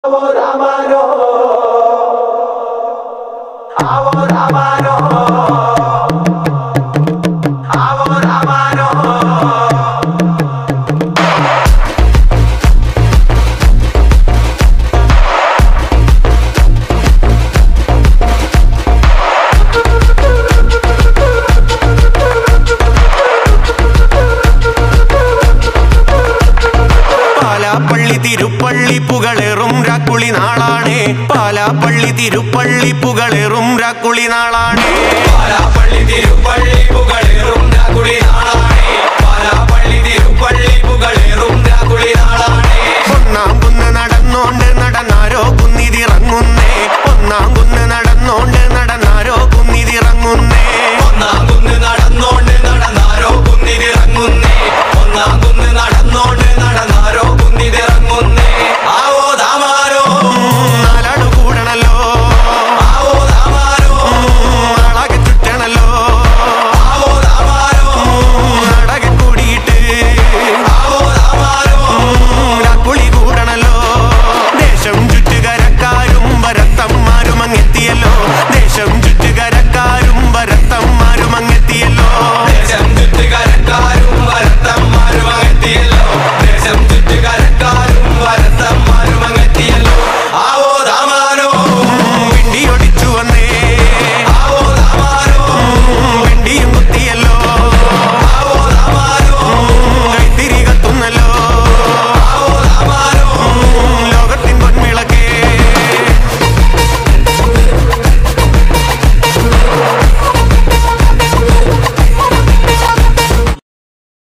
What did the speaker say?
Ahora mano, ahora mano, ahora mano. Palapalli Thiruppally പുകളേറും രാക്കുളി നാളാണേ. Palapalli Thiruppally പുകളേറും രാക്കുളി നാളാണേ. Palapalli Thiruppally പുകളേറും രാക്കുളി നാളാണേ. Palapalli Thiruppally പുകളേറും രാക്കുളി നാളാണേ. ഒന്നാം കുന്ന് നടന്നോണ്ട് നടന്നാരോ കുന്നിതിറങ്ങുന്നേ. ഒന്നാം കുന്ന് നടന്നോണ്ട് നടന്നാരോ കുന്നിതിറങ്ങുന്നേ. ഒന്നാം കുന്ന് നടന്നോണ്ട് നടന്നാരോ കുന്നിതിറങ്ങുന്നേ. ഒന്നാം